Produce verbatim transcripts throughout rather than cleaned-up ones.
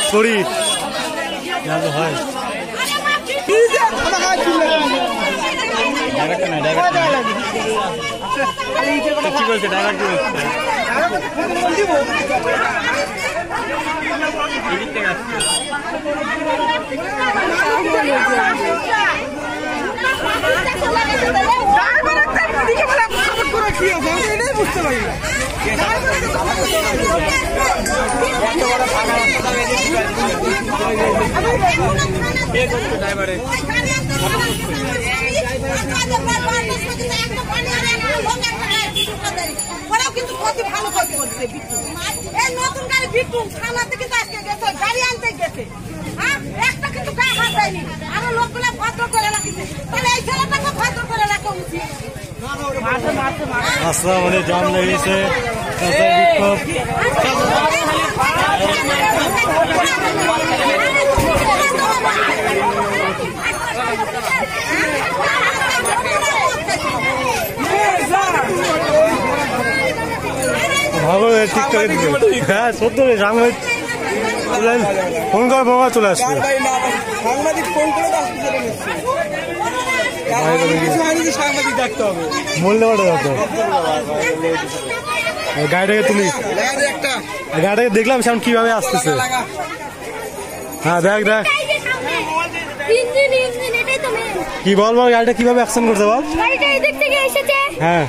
করি হয় কি বলছে ড্রাইভার কি বলছে বুঝতে পারি না ওরাও কিন্তু ক্ষতি ভালো ক্ষতি করছে এই নতুন গাড়ি বিক্রম থানাতে কিন্তু আজকে গেছে গাড়ি আনতে গেছে হ্যাঁ একটা কিন্তু গা হাত দেয়নি আরো লোকগুলা ভদ্র করে রাখিছে তাহলে এই ছেলেটাকে ভদ্র করে রাখা উচিত। রাস্তা মানে জাম লেগেছে ভালো ঠিকঠাক হ্যাঁ সত্য জাম ফোন করে বাবা চলে আসবে সাংবাদিক ফোন করে সাংবাদিক দেখতে হবে বললে পারে গাড়িটাকে তুলি গাড়িটাকে দেখলাম সেমন কিভাবে আসতেছে হ্যাঁ দেখ দেখ কি বল বল গাড়িটা কিভাবে অ্যাকশন করতে বল হ্যাঁ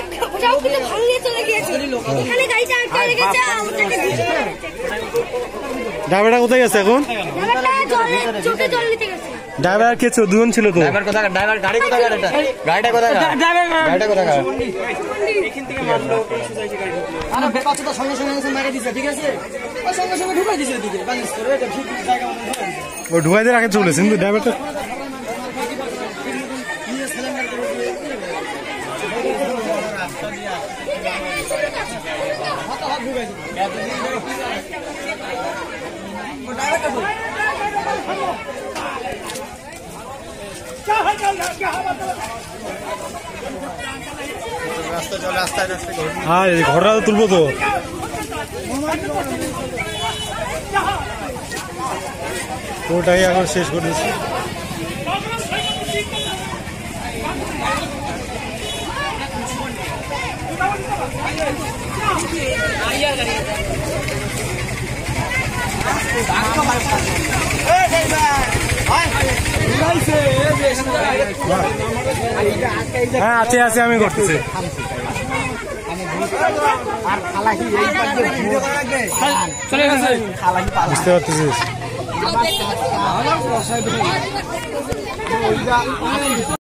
ড্রাইভারটা কোথায় গেছে এখন ড্রাইভার কে ছিল দুজন ছিল তো ড্রাইভার কোথায় ড্রাইভার গাড়ি কোথায় গাড়িটা গাড়িটা কোথায় গাড়িটা কোথায় এখান থেকে মারলো আরে বেকাচ্ছে তো সঙ্গে সঙ্গে মেরে দিছে ঠিক আছে ওই সঙ্গে সঙ্গে ঢুকাই দিছে এদিকে বালিশ করে এটা ঠিক জায়গা মতো ও ঢুকাই দিয়ে রাখে চলেছে কিন্তু ড্রাইভারটা হ্যাঁ ঘটনা তো তুলবো তো ওটাই এখন শেষ করে দিচ্ছি হ্যাঁ আছে আছে আমি করতেছি বুঝতে পারতেছিস